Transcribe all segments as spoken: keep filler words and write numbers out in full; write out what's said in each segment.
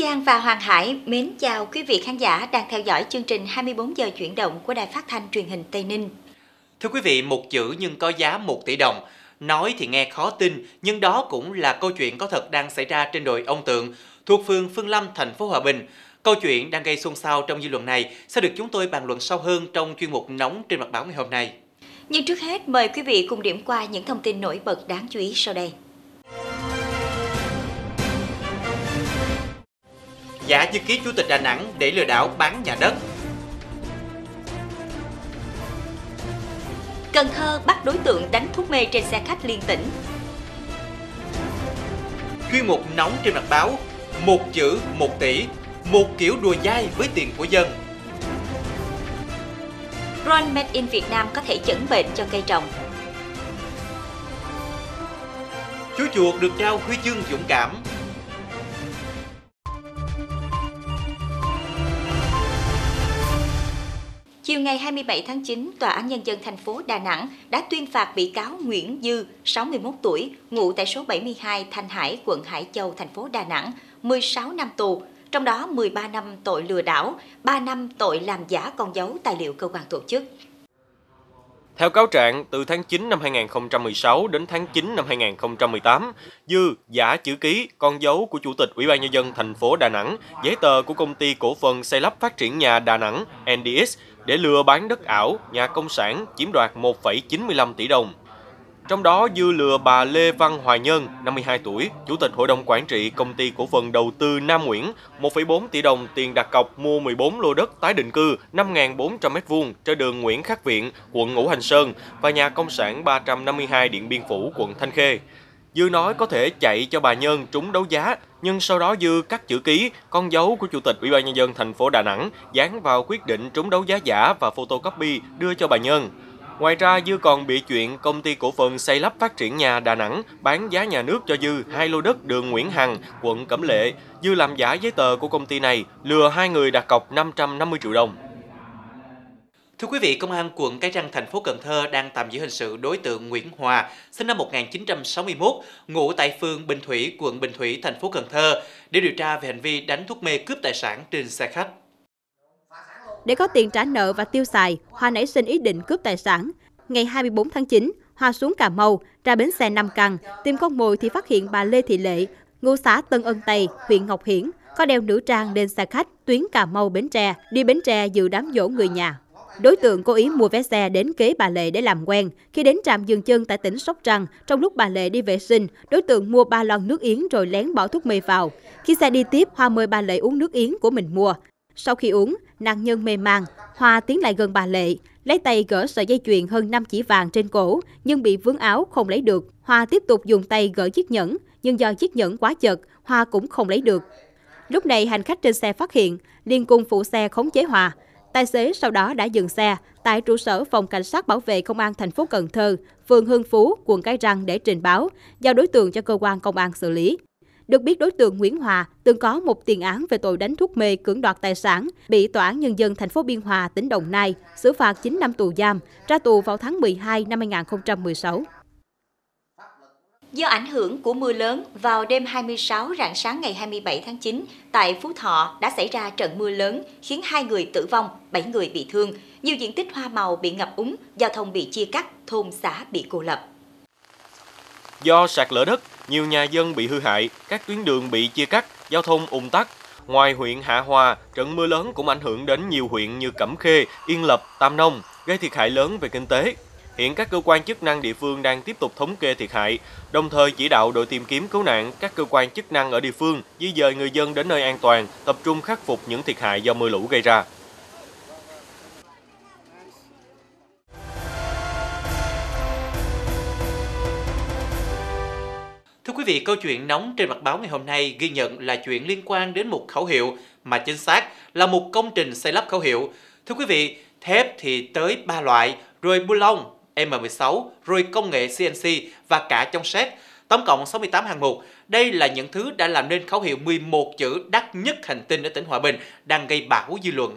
Giang và Hoàng Hải mến chào quý vị khán giả đang theo dõi chương trình hai mươi bốn giờ chuyển động của Đài Phát thanh Truyền hình Tây Ninh. Thưa quý vị, một chữ nhưng có giá một tỷ đồng. Nói thì nghe khó tin, nhưng đó cũng là câu chuyện có thật đang xảy ra trên đồi Ông Tượng, thuộc phường Phương Lâm, thành phố Hòa Bình. Câu chuyện đang gây xôn xao trong dư luận này sẽ được chúng tôi bàn luận sâu hơn trong chuyên mục nóng trên mặt báo ngày hôm nay. Nhưng trước hết, mời quý vị cùng điểm qua những thông tin nổi bật đáng chú ý sau đây. Giả chữ ký Chủ tịch Đà Nẵng để lừa đảo bán nhà đất. Cần Thơ bắt đối tượng đánh thuốc mê trên xe khách liên tỉnh. Chuyên mục nóng trên mặt báo, một chữ một tỷ, một kiểu đùa dai với tiền của dân. Drone made in Việt Nam có thể chẩn bệnh cho cây trồng. Chú chuột được trao huy chương dũng cảm. Chiều ngày hai mươi bảy tháng chín, Tòa án Nhân dân thành phố Đà Nẵng đã tuyên phạt bị cáo Nguyễn Dư, sáu mươi mốt tuổi, ngụ tại số bảy mươi hai Thanh Hải, quận Hải Châu, thành phố Đà Nẵng, mười sáu năm tù, trong đó mười ba năm tội lừa đảo, ba năm tội làm giả con dấu tài liệu cơ quan tổ chức. Theo cáo trạng, từ tháng chín năm hai nghìn không trăm mười sáu đến tháng chín năm hai nghìn không trăm mười tám, Dư giả chữ ký, con dấu của Chủ tịch Ủy ban Nhân dân thành phố Đà Nẵng, giấy tờ của Công ty Cổ phần Xây lắp Phát triển Nhà Đà Nẵng en đê ét để lừa bán đất ảo, nhà công sản, chiếm đoạt một phẩy chín mươi lăm tỷ đồng. Trong đó, Dư lừa bà Lê Văn Hoài Nhân, năm mươi hai tuổi, Chủ tịch Hội đồng Quản trị Công ty Cổ phần Đầu tư Nam Nguyễn, một phẩy bốn tỷ đồng tiền đặt cọc mua mười bốn lô đất tái định cư năm nghìn bốn trăm mét vuông trên đường Nguyễn Khắc Viện, quận Ngũ Hành Sơn và nhà công sản ba trăm năm mươi hai Điện Biên Phủ, quận Thanh Khê. Dư nói có thể chạy cho bà Nhân trúng đấu giá, nhưng sau đó Dư cắt chữ ký, con dấu của Chủ tịch Ủy ban Nhân dân thành phố Đà Nẵng dán vào quyết định trúng đấu giá giả và photocopy đưa cho bà Nhân. Ngoài ra, Dư còn bị chuyện Công ty Cổ phần Xây lắp Phát triển Nhà Đà Nẵng bán giá nhà nước cho Dư hai lô đất đường Nguyễn Hằng, quận Cẩm Lệ. Dư làm giả giấy tờ của công ty này, lừa hai người đặt cọc năm trăm năm mươi triệu đồng. Thưa quý vị, Công an quận Cái Răng, thành phố Cần Thơ đang tạm giữ hình sự đối tượng Nguyễn Hòa, sinh năm một nghìn chín trăm sáu mươi mốt, ngụ tại phường Bình Thủy, quận Bình Thủy, thành phố Cần Thơ, để điều tra về hành vi đánh thuốc mê cướp tài sản trên xe khách. Để có tiền trả nợ và tiêu xài, Hòa nảy sinh ý định cướp tài sản. Ngày hai mươi bốn tháng chín, Hòa xuống Cà Mau, ra bến xe Nam Căn, tìm con mồi thì phát hiện bà Lê Thị Lệ, ngụ xã Tân Ân Tây, huyện Ngọc Hiển, có đeo nữ trang lên xe khách tuyến Cà Mau Bến Tre, đi Bến Tre dự đám giỗ người nhà. Đối tượng cố ý mua vé xe đến kế bà Lệ để làm quen. Khi đến trạm dừng chân tại tỉnh Sóc Trăng, trong lúc bà Lệ đi vệ sinh, đối tượng mua ba lon nước yến rồi lén bỏ thuốc mê vào. Khi xe đi tiếp, Hòa mời bà Lệ uống nước yến của mình mua. Sau khi uống, nạn nhân mê man, Hòa tiến lại gần bà Lệ, lấy tay gỡ sợi dây chuyền hơn năm chỉ vàng trên cổ, nhưng bị vướng áo không lấy được. Hòa tiếp tục dùng tay gỡ chiếc nhẫn, nhưng do chiếc nhẫn quá chật, Hòa cũng không lấy được. Lúc này hành khách trên xe phát hiện, liền cùng phụ xe khống chế Hòa. Tài xế sau đó đã dừng xe tại trụ sở Phòng Cảnh sát Bảo vệ Công an thành phố Cần Thơ, phường Hưng Phú, quận Cái Răng để trình báo, giao đối tượng cho cơ quan công an xử lý. Được biết, đối tượng Nguyễn Hòa từng có một tiền án về tội đánh thuốc mê cưỡng đoạt tài sản, bị Tòa án Nhân dân thành phố Biên Hòa, tỉnh Đồng Nai xử phạt chín năm tù giam, ra tù vào tháng mười hai năm hai nghìn không trăm mười sáu. Do ảnh hưởng của mưa lớn, vào đêm hai mươi sáu rạng sáng ngày hai mươi bảy tháng chín, tại Phú Thọ đã xảy ra trận mưa lớn khiến hai người tử vong, bảy người bị thương, nhiều diện tích hoa màu bị ngập úng, giao thông bị chia cắt, thôn xã bị cô lập. Do sạt lở đất, nhiều nhà dân bị hư hại, các tuyến đường bị chia cắt, giao thông ùn tắc. Ngoài huyện Hạ Hòa, trận mưa lớn cũng ảnh hưởng đến nhiều huyện như Cẩm Khê, Yên Lập, Tam Nông, gây thiệt hại lớn về kinh tế. Hiện các cơ quan chức năng địa phương đang tiếp tục thống kê thiệt hại, đồng thời chỉ đạo đội tìm kiếm cứu nạn, các cơ quan chức năng ở địa phương di dời người dân đến nơi an toàn, tập trung khắc phục những thiệt hại do mưa lũ gây ra. Thưa quý vị, câu chuyện nóng trên mặt báo ngày hôm nay ghi nhận là chuyện liên quan đến một khẩu hiệu, mà chính xác là một công trình xây lắp khẩu hiệu. Thưa quý vị, thép thì tới ba loại, rồi bu lông, M mười sáu, rồi công nghệ xê en xê và cả trong set, tổng cộng sáu mươi tám hạng mục. Đây là những thứ đã làm nên khẩu hiệu mười một chữ đắt nhất hành tinh ở tỉnh Hòa Bình, đang gây bão dư luận.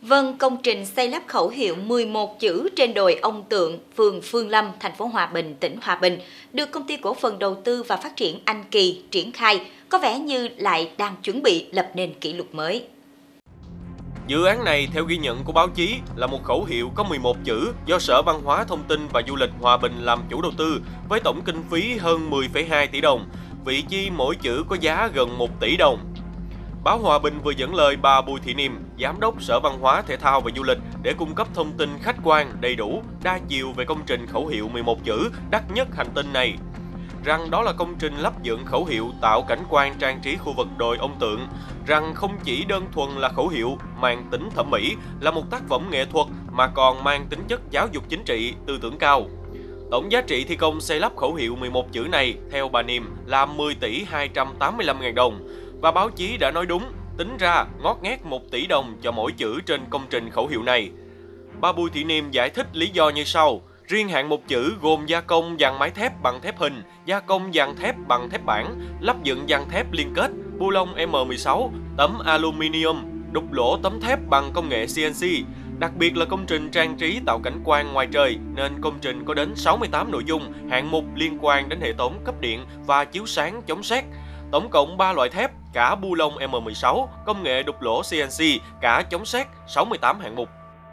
Vâng, công trình xây lắp khẩu hiệu mười một chữ trên đồi Ông Tượng, phường Phương Lâm, thành phố Hòa Bình, tỉnh Hòa Bình, được Công ty Cổ phần Đầu tư và Phát triển Anh Kỳ triển khai, có vẻ như lại đang chuẩn bị lập nên kỷ lục mới. Dự án này, theo ghi nhận của báo chí, là một khẩu hiệu có mười một chữ do Sở Văn hóa Thông tin và Du lịch Hòa Bình làm chủ đầu tư, với tổng kinh phí hơn mười phẩy hai tỷ đồng, vị chi mỗi chữ có giá gần một tỷ đồng. Báo Hòa Bình vừa dẫn lời bà Bùi Thị Niềm, Giám đốc Sở Văn hóa, Thể thao và Du lịch để cung cấp thông tin khách quan, đầy đủ, đa chiều về công trình khẩu hiệu mười một chữ đắt nhất hành tinh này. Rằng đó là công trình lắp dựng khẩu hiệu tạo cảnh quan trang trí khu vực đồi Ông Tượng, rằng không chỉ đơn thuần là khẩu hiệu mang tính thẩm mỹ, là một tác phẩm nghệ thuật mà còn mang tính chất giáo dục chính trị, tư tưởng cao. Tổng giá trị thi công xây lắp khẩu hiệu mười một chữ này theo bà Niềm là mười tỷ hai trăm tám mươi lăm ngàn đồng. Và báo chí đã nói đúng, tính ra ngót nghét một tỷ đồng cho mỗi chữ trên công trình khẩu hiệu này. Bà Bùi Thị Niềm giải thích lý do như sau. Riêng hạng mục chữ gồm gia công dàn mái thép bằng thép hình, gia công dàn thép bằng thép bản, lắp dựng dàn thép liên kết, bu lông M mười sáu, tấm aluminium, đục lỗ tấm thép bằng công nghệ C N C. Đặc biệt là công trình trang trí tạo cảnh quan ngoài trời, nên công trình có đến sáu mươi tám nội dung, hạng mục liên quan đến hệ thống cấp điện và chiếu sáng chống sét. Tổng cộng ba loại thép, cả bu lông M mười sáu, công nghệ đục lỗ C N C, cả chống sét, sáu mươi tám hạng mục.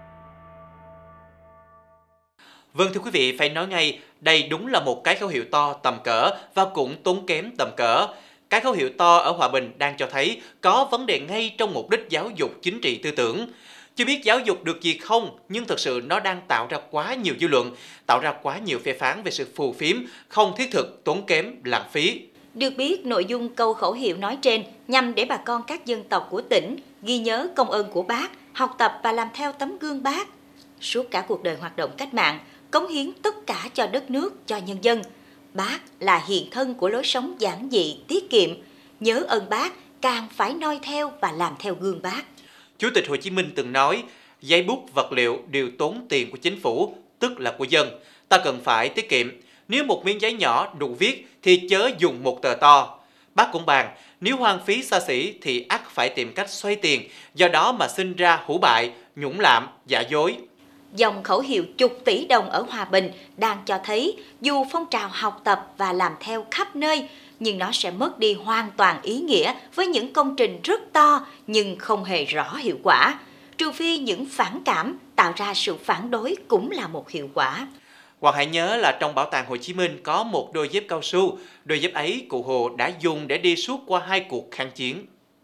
Vâng thưa quý vị, phải nói ngay, đây đúng là một cái khẩu hiệu to tầm cỡ và cũng tốn kém tầm cỡ. Cái khẩu hiệu to ở Hòa Bình đang cho thấy có vấn đề ngay trong mục đích giáo dục chính trị tư tưởng. Chưa biết giáo dục được gì không, nhưng thực sự nó đang tạo ra quá nhiều dư luận, tạo ra quá nhiều phê phán về sự phù phiếm, không thiết thực, tốn kém, lãng phí. Được biết, nội dung câu khẩu hiệu nói trên nhằm để bà con các dân tộc của tỉnh ghi nhớ công ơn của Bác, học tập và làm theo tấm gương Bác. Suốt cả cuộc đời hoạt động cách mạng, cống hiến tất cả cho đất nước, cho nhân dân. Bác là hiện thân của lối sống giản dị, tiết kiệm. Nhớ ơn Bác, càng phải noi theo và làm theo gương Bác. Chủ tịch Hồ Chí Minh từng nói, giấy bút vật liệu đều tốn tiền của chính phủ, tức là của dân. Ta cần phải tiết kiệm. Nếu một miếng giấy nhỏ đủ viết thì chớ dùng một tờ to. Bác cũng bàn, nếu hoang phí xa xỉ thì ắt phải tìm cách xoay tiền, do đó mà sinh ra hủ bại, nhũng lạm, giả dối. Dòng khẩu hiệu chục tỷ đồng ở Hòa Bình đang cho thấy dù phong trào học tập và làm theo khắp nơi, nhưng nó sẽ mất đi hoàn toàn ý nghĩa với những công trình rất to nhưng không hề rõ hiệu quả. Trừ phi những phản cảm tạo ra sự phản đối cũng là một hiệu quả. Hoặc hãy nhớ là trong Bảo tàng Hồ Chí Minh có một đôi dép cao su, đôi dép ấy cụ Hồ đã dùng để đi suốt qua hai cuộc kháng chiến.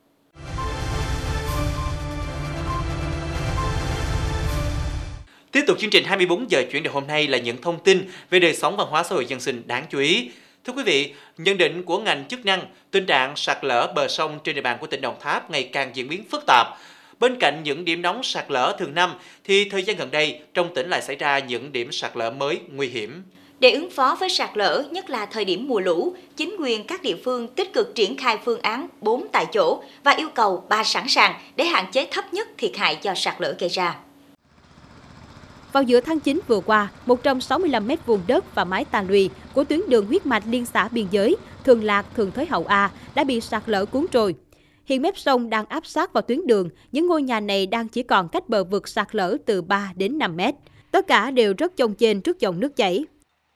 Tiếp tục chương trình hai mươi bốn giờ chuyển động hôm nay là những thông tin về đời sống văn hóa xã hội dân sinh đáng chú ý. Thưa quý vị, nhận định của ngành chức năng, tình trạng sạt lở bờ sông trên địa bàn của tỉnh Đồng Tháp ngày càng diễn biến phức tạp. Bên cạnh những điểm nóng sạt lở thường năm, thì thời gian gần đây trong tỉnh lại xảy ra những điểm sạt lở mới nguy hiểm. Để ứng phó với sạt lở, nhất là thời điểm mùa lũ, chính quyền các địa phương tích cực triển khai phương án bốn tại chỗ và yêu cầu ba sẵn sàng để hạn chế thấp nhất thiệt hại do sạt lở gây ra. Vào giữa tháng chín vừa qua, một trăm sáu mươi lăm mét vuông đất và mái tà lùi của tuyến đường huyết mạch liên xã biên giới Thường Lạc, Thường Thới Hậu A đã bị sạt lở cuốn trôi. Hiện mép sông đang áp sát vào tuyến đường, những ngôi nhà này đang chỉ còn cách bờ vực sạt lở từ ba đến năm mét. Tất cả đều rất chông chênh trước dòng nước chảy.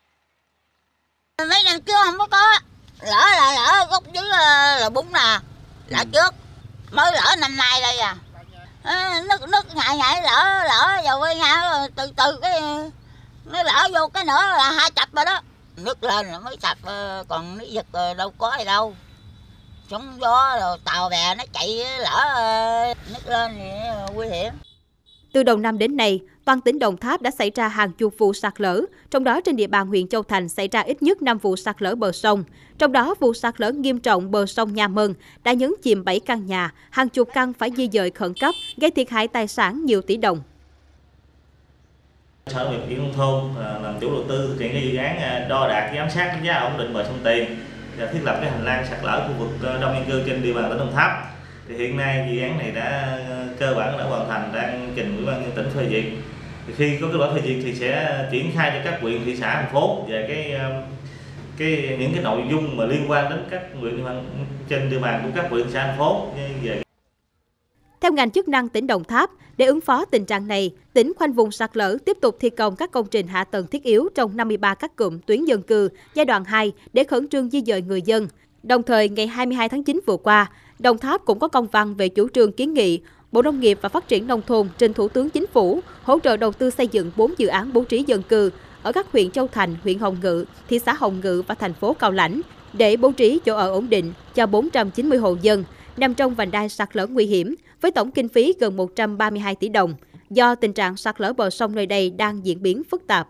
Mấy năm trước không có có, lỡ là lỡ gốc dưới là, là bún nè, lỡ trước, mới lỡ năm nay đây à. À, nước nước ngại ngại lỡ lỡ vào quê nhà từ từ cái nó lỡ vô cái nữa là hai chập rồi đó, nước lên là mới sạch, còn nước giật đâu có gì đâu, sóng gió rồi tàu bè nó chạy lỡ nước lên thì nguy hiểm. Từ đầu năm đến nay, toàn tỉnh Đồng Tháp đã xảy ra hàng chục vụ sạt lở, trong đó trên địa bàn huyện Châu Thành xảy ra ít nhất năm vụ sạt lở bờ sông. Trong đó, vụ sạt lở nghiêm trọng bờ sông Nha Mơn đã nhấn chìm bảy căn nhà, hàng chục căn phải di dời khẩn cấp, gây thiệt hại tài sản nhiều tỷ đồng. Sở Nông nghiệp Phát triển Nông thôn làm chủ đầu tư thực hiện cái dự án đo đạc giám sát giá ổn định bờ sông Tiền, thiết lập cái hành lang sạt lở khu vực đông dân cư trên địa bàn tỉnh Đồng Tháp. Thì hiện nay dự án này đã cơ bản đã hoàn thành, đang trình Ủy ban nhân tỉnh phê duyệt. Thì khi có kết quả phê duyệt thì sẽ triển khai cho các huyện, thị xã, thành phố về cái cái những cái nội dung mà liên quan đến các huyện trên địa bàn của các huyện, thị xã, thành phố về. Theo ngành chức năng tỉnh Đồng Tháp, để ứng phó tình trạng này, tỉnh khoanh vùng sạt lở tiếp tục thi công các công trình hạ tầng thiết yếu trong năm mươi ba các cụm tuyến dân cư giai đoạn hai để khẩn trương di dời người dân. Đồng thời, ngày hai mươi hai tháng chín vừa qua, Đồng Tháp cũng có công văn về chủ trương kiến nghị Bộ Nông nghiệp và Phát triển Nông thôn trình Thủ tướng Chính phủ hỗ trợ đầu tư xây dựng bốn dự án bố trí dân cư ở các huyện Châu Thành, huyện Hồng Ngự, thị xã Hồng Ngự và thành phố Cao Lãnh để bố trí chỗ ở ổn định cho bốn trăm chín mươi hộ dân nằm trong vành đai sạt lở nguy hiểm với tổng kinh phí gần một trăm ba mươi hai tỷ đồng do tình trạng sạt lở bờ sông nơi đây đang diễn biến phức tạp.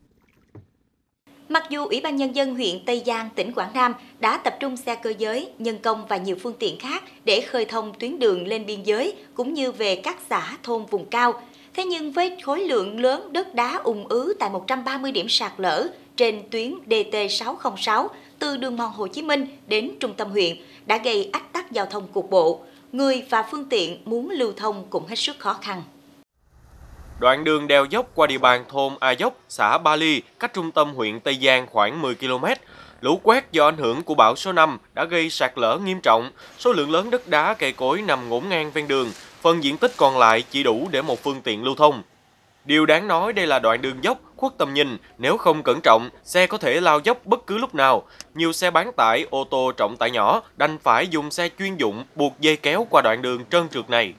Mặc dù Ủy ban Nhân dân huyện Tây Giang, tỉnh Quảng Nam đã tập trung xe cơ giới, nhân công và nhiều phương tiện khác để khơi thông tuyến đường lên biên giới cũng như về các xã thôn vùng cao, thế nhưng với khối lượng lớn đất đá ùn ứ tại một trăm ba mươi điểm sạt lở trên tuyến D T sáu không sáu từ đường mòn Hồ Chí Minh đến trung tâm huyện đã gây ách tắc giao thông cục bộ. Người và phương tiện muốn lưu thông cũng hết sức khó khăn. Đoạn đường đèo dốc qua địa bàn thôn A Dốc, xã Ba Ly, cách trung tâm huyện Tây Giang khoảng mười ki lô mét. Lũ quét do ảnh hưởng của bão số năm đã gây sạt lở nghiêm trọng, số lượng lớn đất đá cây cối nằm ngổn ngang ven đường, phần diện tích còn lại chỉ đủ để một phương tiện lưu thông. Điều đáng nói đây là đoạn đường dốc, khuất tầm nhìn, nếu không cẩn trọng, xe có thể lao dốc bất cứ lúc nào. Nhiều xe bán tải, ô tô trọng tải nhỏ đành phải dùng xe chuyên dụng buộc dây kéo qua đoạn đường trơn trượt này.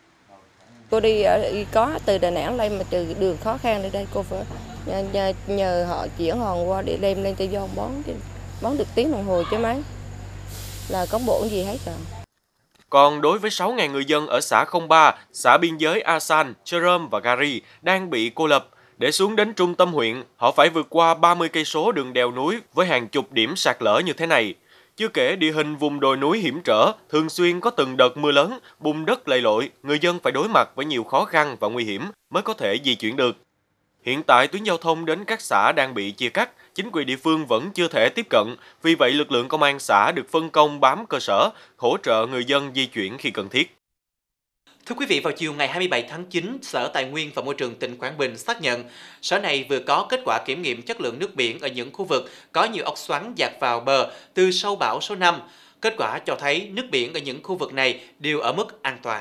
Cô đi ở có từ Đà Nẵng lên mà từ đường khó khăn lên đây cô phải nhờ, nhờ, nhờ họ chuyển hòn qua để đem lên Tây Giang bón bón được tiếng đồng hồ chứ mấy là có bộ gì hết rồi. Còn đối với sáu nghìn người dân ở xã không ba, xã biên giới A San, Chơ Rơm và Gari đang bị cô lập, để xuống đến trung tâm huyện, họ phải vượt qua ba mươi cây số đường đèo núi với hàng chục điểm sạt lở như thế này. Chưa kể địa hình vùng đồi núi hiểm trở, thường xuyên có từng đợt mưa lớn, bùn đất lầy lội, người dân phải đối mặt với nhiều khó khăn và nguy hiểm mới có thể di chuyển được. Hiện tại tuyến giao thông đến các xã đang bị chia cắt, chính quyền địa phương vẫn chưa thể tiếp cận, vì vậy lực lượng công an xã được phân công bám cơ sở, hỗ trợ người dân di chuyển khi cần thiết. Thưa quý vị, vào chiều ngày hai mươi bảy tháng chín, Sở Tài nguyên và Môi trường tỉnh Quảng Bình xác nhận sở này vừa có kết quả kiểm nghiệm chất lượng nước biển ở những khu vực có nhiều ốc xoắn dạt vào bờ từ sau bão số năm. Kết quả cho thấy nước biển ở những khu vực này đều ở mức an toàn.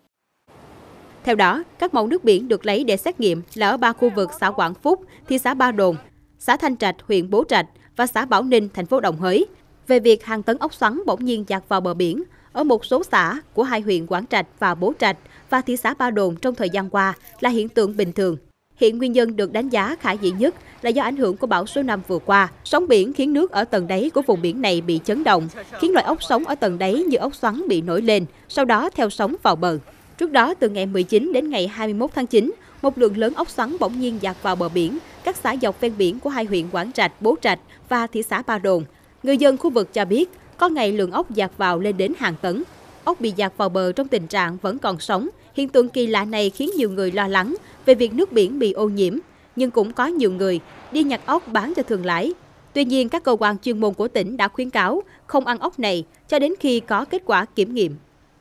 Theo đó, các mẫu nước biển được lấy để xét nghiệm là ở ba khu vực xã Quảng Phúc, thị xã Ba Đồn, xã Thanh Trạch, huyện Bố Trạch và xã Bảo Ninh, thành phố Đồng Hới. Về việc hàng tấn ốc xoắn bỗng nhiên dạt vào bờ biển, ở một số xã của hai huyện Quảng Trạch và Bố Trạch và thị xã Ba Đồn trong thời gian qua là hiện tượng bình thường. Hiện nguyên nhân được đánh giá khả dĩ nhất là do ảnh hưởng của bão số năm vừa qua. Sóng biển khiến nước ở tầng đáy của vùng biển này bị chấn động, khiến loài ốc sống ở tầng đáy như ốc xoắn bị nổi lên, sau đó theo sóng vào bờ. Trước đó, từ ngày mười chín đến ngày hai mươi mốt tháng chín, một lượng lớn ốc xoắn bỗng nhiên dạt vào bờ biển, các xã dọc ven biển của hai huyện Quảng Trạch, Bố Trạch và thị xã Ba Đồn. Người dân khu vực cho biết, có ngày lượng ốc dạt vào lên đến hàng tấn. Ốc bị dạt vào bờ trong tình trạng vẫn còn sống. Hiện tượng kỳ lạ này khiến nhiều người lo lắng về việc nước biển bị ô nhiễm, nhưng cũng có nhiều người đi nhặt ốc bán cho thương lái. Tuy nhiên, các cơ quan chuyên môn của tỉnh đã khuyến cáo không ăn ốc này cho đến khi có kết quả kiểm nghiệm.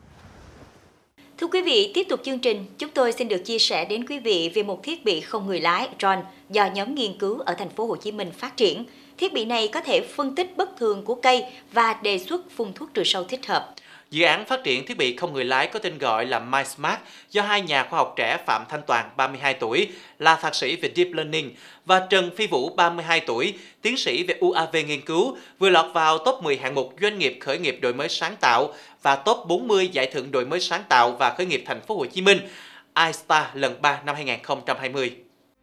Thưa quý vị, tiếp tục chương trình, chúng tôi xin được chia sẻ đến quý vị về một thiết bị không người lái drone do nhóm nghiên cứu ở thành phố Hồ Chí Minh phát triển. Thiết bị này có thể phân tích bất thường của cây và đề xuất phun thuốc trừ sâu thích hợp. Dự án phát triển thiết bị không người lái có tên gọi là MySmart do hai nhà khoa học trẻ Phạm Thanh Toàn, ba mươi hai tuổi, là thạc sĩ về Deep Learning, và Trần Phi Vũ, ba mươi hai tuổi, tiến sĩ về U A V nghiên cứu, vừa lọt vào top mười hạng mục doanh nghiệp khởi nghiệp đổi mới sáng tạo và top bốn mươi giải thưởng đổi mới sáng tạo và khởi nghiệp thành phố Hồ Chí Minh iStar lần ba năm hai nghìn không trăm hai mươi.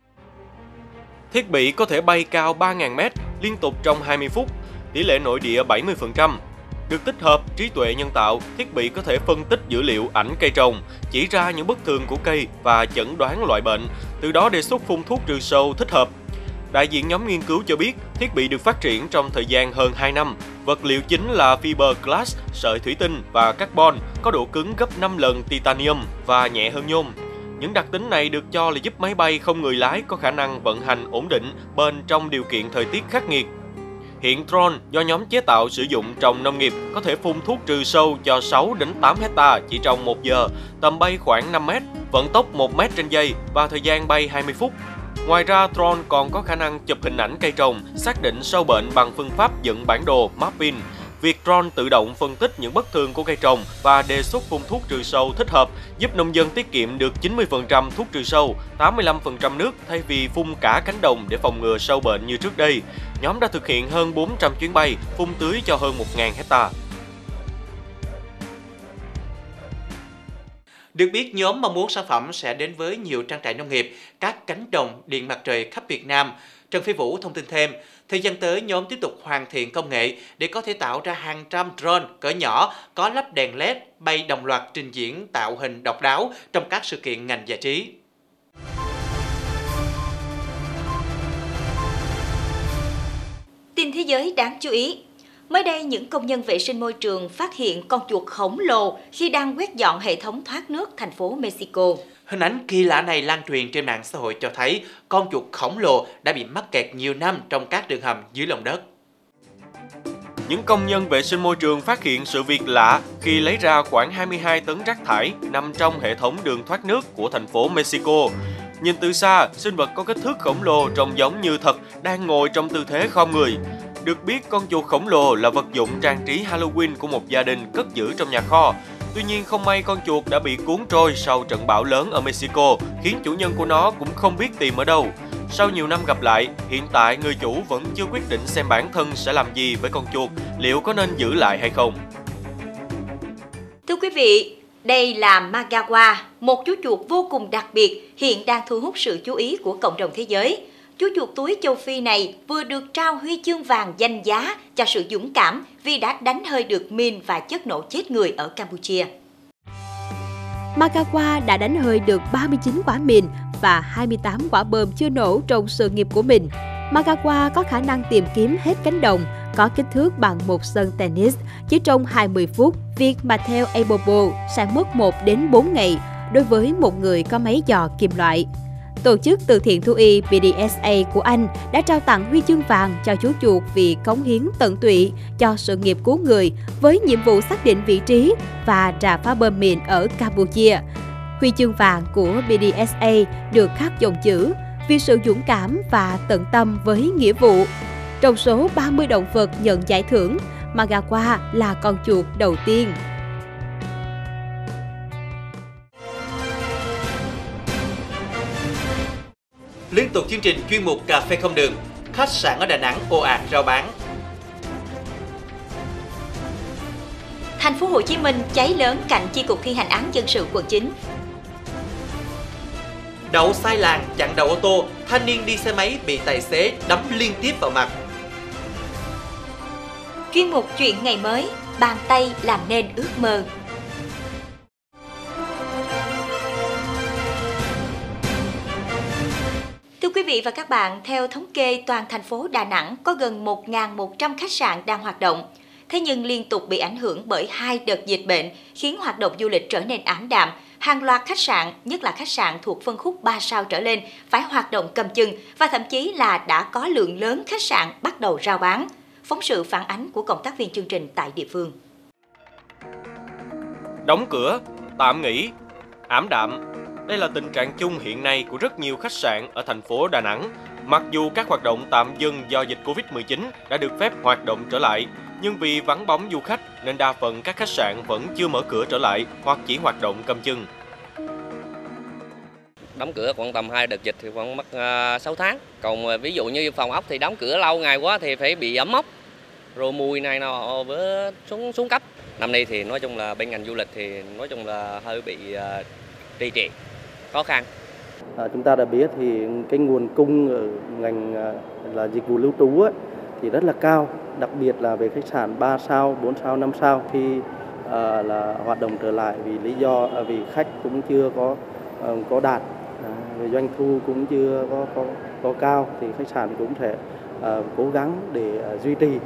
Thiết bị có thể bay cao ba nghìn mét liên tục trong hai mươi phút, tỷ lệ nội địa bảy mươi phần trăm. Được tích hợp trí tuệ nhân tạo, thiết bị có thể phân tích dữ liệu ảnh cây trồng, chỉ ra những bất thường của cây và chẩn đoán loại bệnh, từ đó đề xuất phun thuốc trừ sâu thích hợp. Đại diện nhóm nghiên cứu cho biết, thiết bị được phát triển trong thời gian hơn hai năm. Vật liệu chính là fiberglass, sợi thủy tinh và carbon, có độ cứng gấp năm lần titanium và nhẹ hơn nhôm. Những đặc tính này được cho là giúp máy bay không người lái có khả năng vận hành ổn định, bền trong điều kiện thời tiết khắc nghiệt. Hiện drone do nhóm chế tạo sử dụng trong nông nghiệp có thể phun thuốc trừ sâu cho sáu đến tám hecta chỉ trong một giờ, tầm bay khoảng năm mét, vận tốc một mét trên giây và thời gian bay hai mươi phút. Ngoài ra, drone còn có khả năng chụp hình ảnh cây trồng, xác định sâu bệnh bằng phương pháp dựng bản đồ mapping. việc drone tự động phân tích những bất thường của cây trồng và đề xuất phun thuốc trừ sâu thích hợp giúp nông dân tiết kiệm được chín mươi phần trăm thuốc trừ sâu, tám mươi lăm phần trăm nước thay vì phun cả cánh đồng để phòng ngừa sâu bệnh như trước đây. Nhóm đã thực hiện hơn bốn trăm chuyến bay phun tưới cho hơn một nghìn hectare. Được biết, nhóm mong muốn sản phẩm sẽ đến với nhiều trang trại nông nghiệp, các cánh đồng điện mặt trời khắp Việt Nam. Trần Phi Vũ thông tin thêm, thời gian tới nhóm tiếp tục hoàn thiện công nghệ để có thể tạo ra hàng trăm drone cỡ nhỏ có lắp đèn led bay đồng loạt trình diễn tạo hình độc đáo trong các sự kiện ngành giải trí. Tin thế giới đáng chú ý. Mới đây, những công nhân vệ sinh môi trường phát hiện con chuột khổng lồ khi đang quét dọn hệ thống thoát nước thành phố Mexico. Hình ảnh kỳ lạ này lan truyền trên mạng xã hội cho thấy con chuột khổng lồ đã bị mắc kẹt nhiều năm trong các đường hầm dưới lòng đất. Những công nhân vệ sinh môi trường phát hiện sự việc lạ khi lấy ra khoảng hai mươi hai tấn rác thải nằm trong hệ thống đường thoát nước của thành phố Mexico. Nhìn từ xa, sinh vật có kích thước khổng lồ trông giống như thật đang ngồi trong tư thế khom người. Được biết, con chuột khổng lồ là vật dụng trang trí Halloween của một gia đình cất giữ trong nhà kho. Tuy nhiên, không may con chuột đã bị cuốn trôi sau trận bão lớn ở Mexico, khiến chủ nhân của nó cũng không biết tìm ở đâu. Sau nhiều năm gặp lại, hiện tại người chủ vẫn chưa quyết định xem bản thân sẽ làm gì với con chuột, liệu có nên giữ lại hay không. Thưa quý vị, đây là Magawa, một chú chuột vô cùng đặc biệt hiện đang thu hút sự chú ý của cộng đồng thế giới. Chú chuột túi châu Phi này vừa được trao huy chương vàng danh giá cho sự dũng cảm vì đã đánh hơi được min và chất nổ chết người ở Campuchia. Magawa đã đánh hơi được ba mươi chín quả mìn và hai mươi tám quả bom chưa nổ trong sự nghiệp của mình. Magawa có khả năng tìm kiếm hết cánh đồng, có kích thước bằng một sân tennis. Chỉ trong hai mươi phút, việc mà theo Abobo sẽ mất một đến bốn ngày đối với một người có máy dò kim loại. Tổ chức từ thiện thú y B D S A của Anh đã trao tặng huy chương vàng cho chú chuột vì cống hiến tận tụy cho sự nghiệp cứu người với nhiệm vụ xác định vị trí và rà phá bom mìn ở Campuchia. Huy chương vàng của B D S A được khắc dòng chữ vì sự dũng cảm và tận tâm với nghĩa vụ. Trong số ba mươi động vật nhận giải thưởng, Magawa là con chuột đầu tiên. Liên tục chương trình chuyên mục Cà phê không đường, khách sạn ở Đà Nẵng ồ ạt rao bán. Thành phố Hồ Chí Minh cháy lớn cạnh chi cục thi hành án dân sự quận chín. Đậu sai làn chặn đầu ô tô, thanh niên đi xe máy bị tài xế đấm liên tiếp vào mặt. Chuyên mục chuyện ngày mới, bàn tay làm nên ước mơ. Thưa quý vị và các bạn, theo thống kê, toàn thành phố Đà Nẵng có gần một nghìn một trăm khách sạn đang hoạt động. Thế nhưng liên tục bị ảnh hưởng bởi hai đợt dịch bệnh khiến hoạt động du lịch trở nên ảm đạm. Hàng loạt khách sạn, nhất là khách sạn thuộc phân khúc ba sao trở lên, phải hoạt động cầm chừng và thậm chí là đã có lượng lớn khách sạn bắt đầu rao bán. Phóng sự phản ánh của cộng tác viên chương trình tại địa phương. Đóng cửa, tạm nghỉ, ảm đạm. Đây là tình trạng chung hiện nay của rất nhiều khách sạn ở thành phố Đà Nẵng. Mặc dù các hoạt động tạm dừng do dịch Covid mười chín đã được phép hoạt động trở lại, nhưng vì vắng bóng du khách nên đa phần các khách sạn vẫn chưa mở cửa trở lại hoặc chỉ hoạt động cầm chừng. Đóng cửa khoảng tầm hai đợt dịch thì khoảng mất uh, sáu tháng. Còn uh, ví dụ như phòng ốc thì đóng cửa lâu ngày quá thì phải bị ẩm mốc. Rồi mùi này nọ với xuống xuống cấp. Năm nay thì nói chung là bên ngành du lịch thì nói chung là hơi bị uh, trì trệ, khó khăn. À, chúng ta đã biết thì cái nguồn cung ở ngành à, là dịch vụ lưu trú ấy, thì rất là cao, đặc biệt là về khách sạn ba sao, bốn sao, năm sao khi à, là hoạt động trở lại vì lý do à, vì khách cũng chưa có à, có đạt, à, về doanh thu cũng chưa có có, có cao thì khách sạn cũng sẽ à, cố gắng để à, duy trì.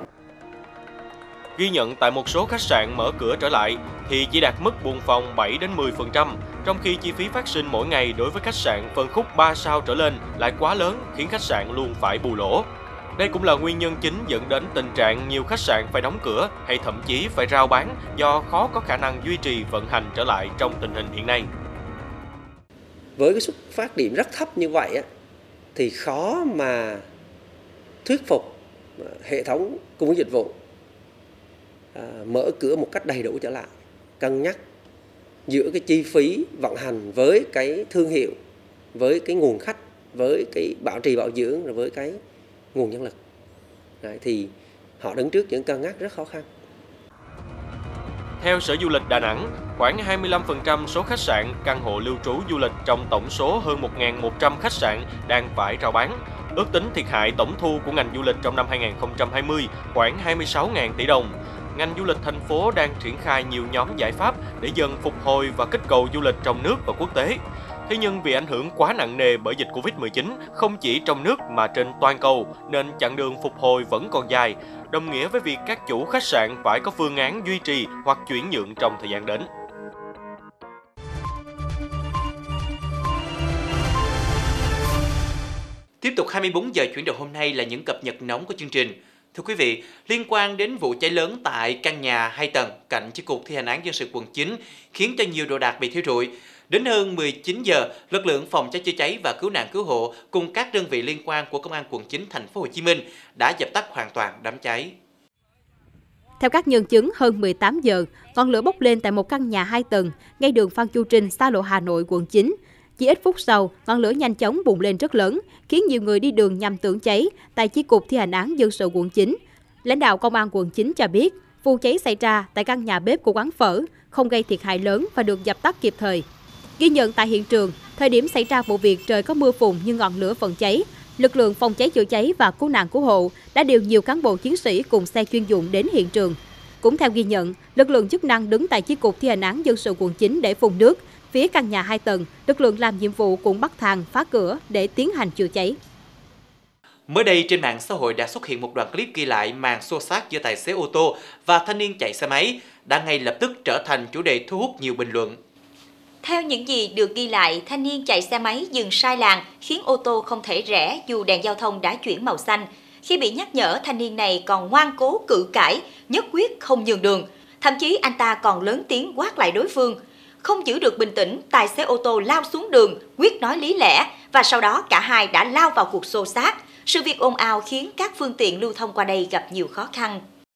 Ghi nhận tại một số khách sạn mở cửa trở lại thì chỉ đạt mức buồng phòng bảy đến mười phần trăm, trong khi chi phí phát sinh mỗi ngày đối với khách sạn phân khúc ba sao trở lên lại quá lớn khiến khách sạn luôn phải bù lỗ. Đây cũng là nguyên nhân chính dẫn đến tình trạng nhiều khách sạn phải đóng cửa hay thậm chí phải rao bán do khó có khả năng duy trì vận hành trở lại trong tình hình hiện nay. Với cái xuất phát điểm rất thấp như vậy á, thì khó mà thuyết phục hệ thống cung ứng dịch vụ à, mở cửa một cách đầy đủ trở lại, cân nhắc giữa cái chi phí vận hành với cái thương hiệu, với cái nguồn khách, với cái bảo trì bảo dưỡng, rồi với cái nguồn nhân lực. Đấy, thì họ đứng trước những cân nhắc rất khó khăn. Theo Sở Du lịch Đà Nẵng, khoảng hai mươi lăm phần trăm số khách sạn, căn hộ lưu trú du lịch trong tổng số hơn một nghìn một trăm khách sạn đang phải rao bán. Ước tính thiệt hại tổng thu của ngành du lịch trong năm hai nghìn không trăm hai mươi khoảng hai mươi sáu nghìn tỷ đồng. Ngành du lịch thành phố đang triển khai nhiều nhóm giải pháp để dần phục hồi và kích cầu du lịch trong nước và quốc tế. Thế nhưng vì ảnh hưởng quá nặng nề bởi dịch Covid mười chín, không chỉ trong nước mà trên toàn cầu, nên chặng đường phục hồi vẫn còn dài, đồng nghĩa với việc các chủ khách sạn phải có phương án duy trì hoặc chuyển nhượng trong thời gian đến. Tiếp tục hai mươi bốn giờ chuyển động hôm nay là những cập nhật nóng của chương trình. Thưa quý vị, liên quan đến vụ cháy lớn tại căn nhà hai tầng cạnh chi cục thi hành án dân sự quận chín khiến cho nhiều đồ đạc bị thiêu rụi. Đến hơn mười chín giờ, lực lượng phòng cháy chữa cháy và cứu nạn cứu hộ cùng các đơn vị liên quan của công an quận chín thành phố Hồ Chí Minh đã dập tắt hoàn toàn đám cháy. Theo các nhân chứng, hơn mười tám giờ, ngọn lửa bốc lên tại một căn nhà hai tầng ngay đường Phan Chu Trinh, xa lộ Hà Nội, quận chín. Chỉ ít phút sau, ngọn lửa nhanh chóng bùng lên rất lớn, khiến nhiều người đi đường nhằm tưởng cháy tại chi cục thi hành án dân sự quận chín. Lãnh đạo công an quận chín cho biết, vụ cháy xảy ra tại căn nhà bếp của quán phở, không gây thiệt hại lớn và được dập tắt kịp thời. Ghi nhận tại hiện trường, thời điểm xảy ra vụ việc trời có mưa phùn nhưng ngọn lửa vẫn cháy. Lực lượng phòng cháy chữa cháy và cứu nạn cứu hộ đã điều nhiều cán bộ chiến sĩ cùng xe chuyên dụng đến hiện trường. Cũng theo ghi nhận, lực lượng chức năng đứng tại chi cục thi hành án dân sự quận chín để phun nước. Phía căn nhà hai tầng, lực lượng làm nhiệm vụ cũng bắt thang phá cửa để tiến hành chữa cháy. Mới đây trên mạng xã hội đã xuất hiện một đoạn clip ghi lại màn xô xát giữa tài xế ô tô và thanh niên chạy xe máy, đã ngay lập tức trở thành chủ đề thu hút nhiều bình luận. Theo những gì được ghi lại, thanh niên chạy xe máy dừng sai làn khiến ô tô không thể rẽ dù đèn giao thông đã chuyển màu xanh. Khi bị nhắc nhở, thanh niên này còn ngoan cố cự cãi, nhất quyết không nhường đường. Thậm chí anh ta còn lớn tiếng quát lại đối phương. Không giữ được bình tĩnh, tài xế ô tô lao xuống đường, quyết nói lý lẽ và sau đó cả hai đã lao vào cuộc xô xát. Sự việc ồn ào khiến các phương tiện lưu thông qua đây gặp nhiều khó khăn.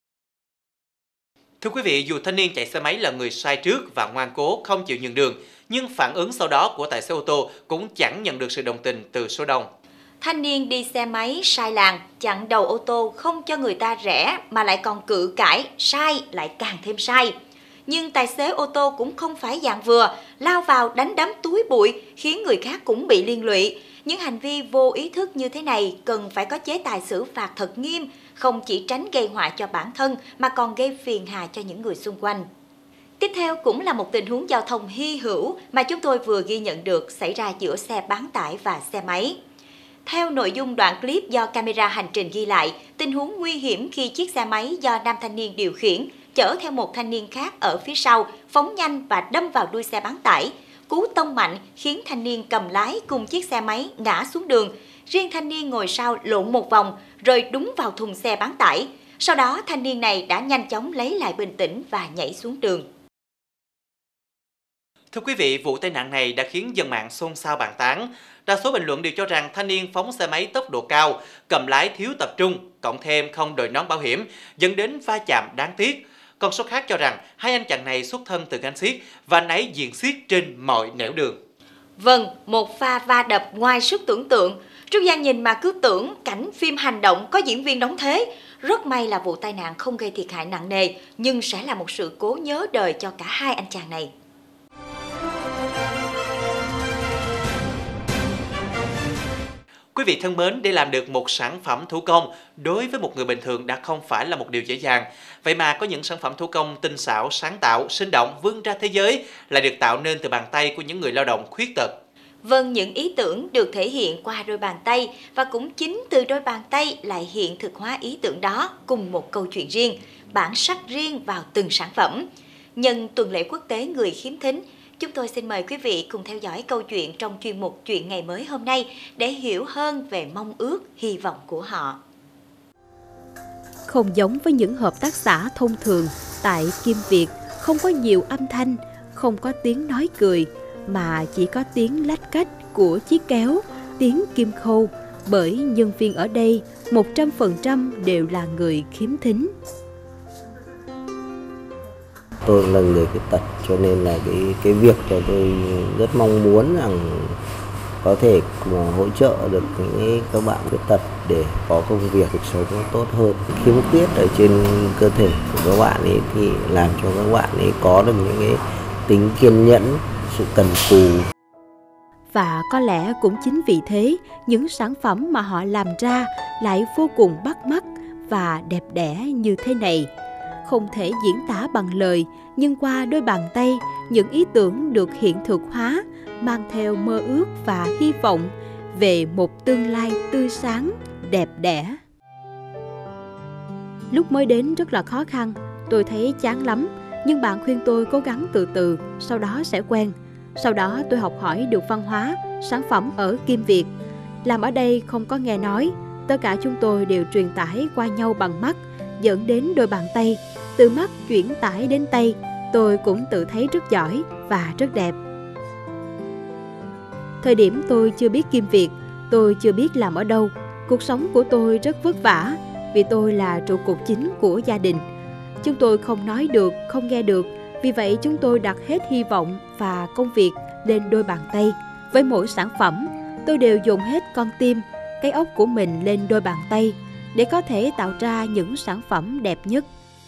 Thưa quý vị, dù thanh niên chạy xe máy là người sai trước và ngoan cố không chịu nhường đường, nhưng phản ứng sau đó của tài xế ô tô cũng chẳng nhận được sự đồng tình từ số đông. Thanh niên đi xe máy sai làn, chặn đầu ô tô không cho người ta rẽ mà lại còn cự cãi, sai lại càng thêm sai. Nhưng tài xế ô tô cũng không phải dạng vừa, lao vào đánh đấm túi bụi khiến người khác cũng bị liên lụy. Những hành vi vô ý thức như thế này cần phải có chế tài xử phạt thật nghiêm, không chỉ tránh gây họa cho bản thân mà còn gây phiền hà cho những người xung quanh. Tiếp theo cũng là một tình huống giao thông hy hữu mà chúng tôi vừa ghi nhận được xảy ra giữa xe bán tải và xe máy. Theo nội dung đoạn clip do camera hành trình ghi lại, tình huống nguy hiểm khi chiếc xe máy do nam thanh niên điều khiển chở theo một thanh niên khác ở phía sau, phóng nhanh và đâm vào đuôi xe bán tải. Cú tông mạnh khiến thanh niên cầm lái cùng chiếc xe máy ngã xuống đường. Riêng thanh niên ngồi sau lộn một vòng, rơi đúng vào thùng xe bán tải. Sau đó thanh niên này đã nhanh chóng lấy lại bình tĩnh và nhảy xuống đường. Thưa quý vị, vụ tai nạn này đã khiến dân mạng xôn xao bàn tán. Đa số bình luận đều cho rằng thanh niên phóng xe máy tốc độ cao, cầm lái thiếu tập trung, cộng thêm không đội nón bảo hiểm, dẫn đến va chạm đáng tiếc. Còn số khác cho rằng hai anh chàng này xuất thân từ gánh xiếc và nấy diện xiếc trên mọi nẻo đường. Vâng, một pha va đập ngoài sức tưởng tượng. Trước gian nhìn mà cứ tưởng cảnh phim hành động có diễn viên đóng thế. Rất may là vụ tai nạn không gây thiệt hại nặng nề, nhưng sẽ là một sự cố nhớ đời cho cả hai anh chàng này. Quý vị thân mến, để làm được một sản phẩm thủ công đối với một người bình thường đã không phải là một điều dễ dàng. Vậy mà có những sản phẩm thủ công tinh xảo, sáng tạo, sinh động vươn ra thế giới lại được tạo nên từ bàn tay của những người lao động khuyết tật. Vâng, những ý tưởng được thể hiện qua đôi bàn tay và cũng chính từ đôi bàn tay lại hiện thực hóa ý tưởng đó cùng một câu chuyện riêng, bản sắc riêng vào từng sản phẩm. Nhân tuần lễ quốc tế người khiếm thính, chúng tôi xin mời quý vị cùng theo dõi câu chuyện trong chuyên mục Chuyện Ngày Mới hôm nay để hiểu hơn về mong ước, hy vọng của họ. Không giống với những hợp tác xã thông thường, tại Kim Việt không có nhiều âm thanh, không có tiếng nói cười, mà chỉ có tiếng lách cách của chiếc kéo, tiếng kim khâu, bởi nhân viên ở đây một trăm phần trăm đều là người khiếm thính. Tôi là người khuyết tật cho nên là cái cái việc của tôi rất mong muốn rằng có thể hỗ trợ được những các bạn khuyết tật để có công việc cuộc sống nó tốt hơn. Khiếm khuyết ở trên cơ thể của các bạn ấy thì làm cho các bạn ấy có được những cái tính kiên nhẫn, sự cần cù. Và có lẽ cũng chính vì thế, những sản phẩm mà họ làm ra lại vô cùng bắt mắt và đẹp đẽ như thế này. Không thể diễn tả bằng lời, nhưng qua đôi bàn tay, những ý tưởng được hiện thực hóa, mang theo mơ ước và hy vọng về một tương lai tươi sáng, đẹp đẽ. Lúc mới đến rất là khó khăn, tôi thấy chán lắm, nhưng bạn khuyên tôi cố gắng từ từ, sau đó sẽ quen. Sau đó tôi học hỏi được văn hóa, sản phẩm ở Kim Việt. Làm ở đây không có nghe nói, tất cả chúng tôi đều truyền tải qua nhau bằng mắt, dẫn đến đôi bàn tay. Từ mắt chuyển tải đến tay, tôi cũng tự thấy rất giỏi và rất đẹp. Thời điểm tôi chưa biết Kim Việt, tôi chưa biết làm ở đâu. Cuộc sống của tôi rất vất vả vì tôi là trụ cột chính của gia đình. Chúng tôi không nói được, không nghe được. Vì vậy chúng tôi đặt hết hy vọng và công việc lên đôi bàn tay. Với mỗi sản phẩm, tôi đều dùng hết con tim, cái óc của mình lên đôi bàn tay để có thể tạo ra những sản phẩm đẹp nhất.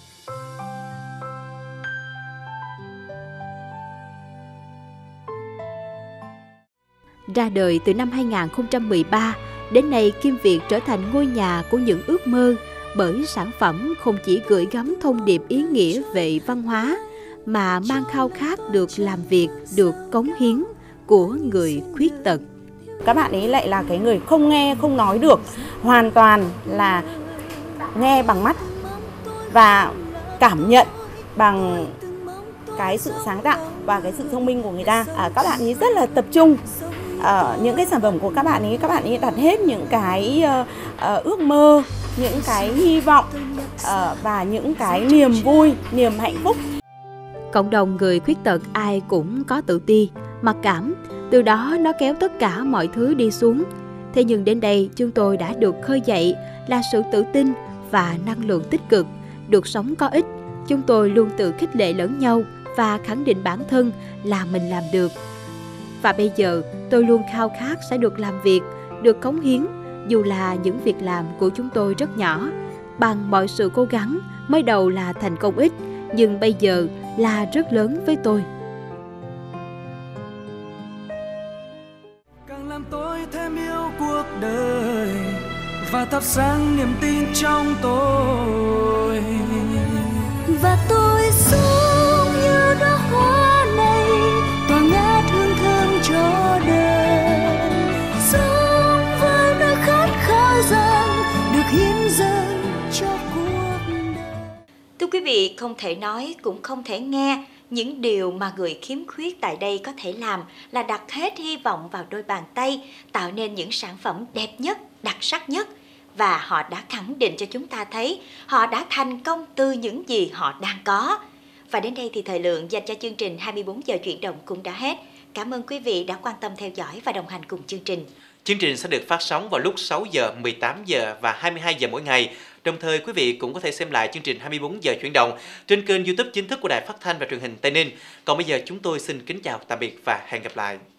Ra đời từ năm hai nghìn không trăm mười ba, đến nay Kim Việt trở thành ngôi nhà của những ước mơ, bởi sản phẩm không chỉ gửi gắm thông điệp ý nghĩa về văn hóa, mà mang khao khát được làm việc, được cống hiến của người khuyết tật. Các bạn ấy lại là cái người không nghe, không nói được, hoàn toàn là nghe bằng mắt và cảm nhận bằng cái sự sáng tạo và cái sự thông minh của người ta. À, các bạn ấy rất là tập trung. À, những cái sản phẩm của các bạn ấy, các bạn ấy đặt hết những cái uh, uh, ước mơ, những cái hy vọng uh, và những cái niềm vui, niềm hạnh phúc. Cộng đồng người khuyết tật ai cũng có tự ti, mặc cảm, từ đó nó kéo tất cả mọi thứ đi xuống. Thế nhưng đến đây chúng tôi đã được khơi dậy là sự tự tin và năng lượng tích cực, được sống có ích. Chúng tôi luôn tự khích lệ lẫn nhau và khẳng định bản thân là mình làm được. Và bây giờ tôi luôn khao khát sẽ được làm việc, được cống hiến, dù là những việc làm của chúng tôi rất nhỏ. Bằng mọi sự cố gắng, mới đầu là thành công ít, nhưng bây giờ là rất lớn với tôi. Càng làm tôi thêm yêu cuộc đời và thắp sáng niềm tin trong tôi. Và tôi sống như đóa hoa này, tỏa ngát hương thơm cho đời. Sống với nỗi khát khao rằng được hiến dâng cho cuộc đời. Thưa quý vị, không thể nói cũng không thể nghe. Những điều mà người khiếm khuyết tại đây có thể làm là đặt hết hy vọng vào đôi bàn tay, tạo nên những sản phẩm đẹp nhất, đặc sắc nhất. Và họ đã khẳng định cho chúng ta thấy họ đã thành công từ những gì họ đang có. Và đến đây thì thời lượng dành cho chương trình hai mươi bốn giờ chuyển động cũng đã hết. Cảm ơn quý vị đã quan tâm theo dõi và đồng hành cùng chương trình. Chương trình sẽ được phát sóng vào lúc sáu giờ, mười tám giờ và hai mươi hai giờ mỗi ngày. Đồng thời quý vị cũng có thể xem lại chương trình hai mươi bốn giờ chuyển động trên kênh YouTube chính thức của Đài Phát thanh và Truyền hình Tây Ninh. Còn bây giờ chúng tôi xin kính chào tạm biệt và hẹn gặp lại.